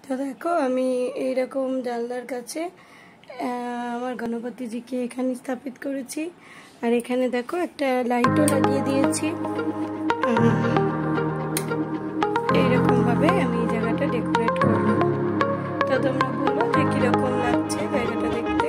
তো দেখো আমি এইরকম জানলার কাছে আমার গণপতি জিকে এখানে স্থাপিত করেছি। আর এখানে দেখো একটা লাইটও লাগিয়ে দিয়েছি। এইরকম ভাবে আমি এই জায়গাটা ডেকোরেট করব। তো তোমরা বলো যে কিরকম লাগছে জায়গাটা দেখতে।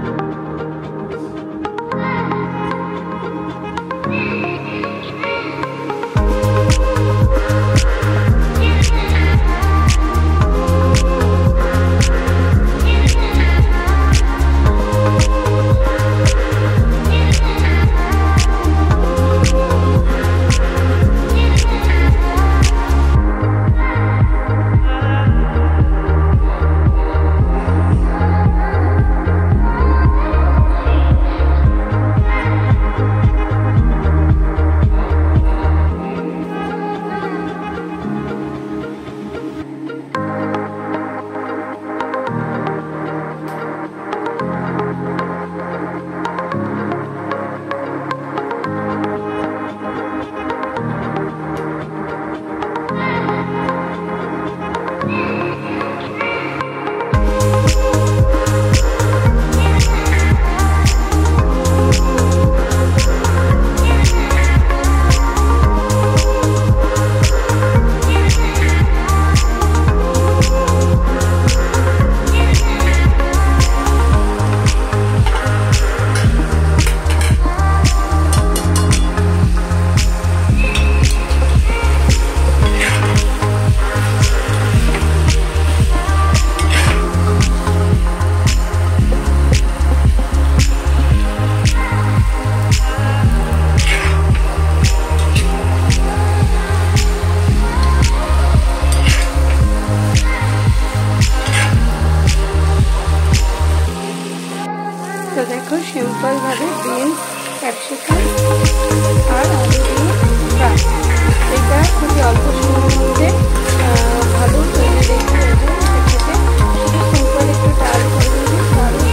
তো দেখো সিম্পল ভাবে বিনস, ক্যাপসিকাম আর আলু দিয়ে ফ্রাই, এটা খুবই অল্প সময়ের মধ্যে ভালো তৈরি রেডি হয়ে যায়। খেতে শুধু সিম্পল একটু ডাল করে দিলে দারুণ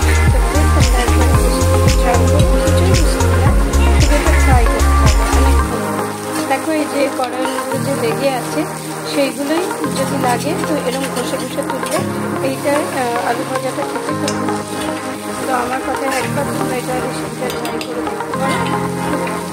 ট্রাই করবো, এটা ফ্রাই করতে হবে অনেকক্ষণ। দেখো এই যে কড়াইয়ের মধ্যে যে লেগে আছে সেইগুলোই যদি লাগে তো এরকম ঘষে ঘষে তুললে এইটা আলু ভাজাটা খেতে খুব। তো আমার কথা একবার তোমরা এটা রেসিপিটা ট্রাই করে দেখতে পারো।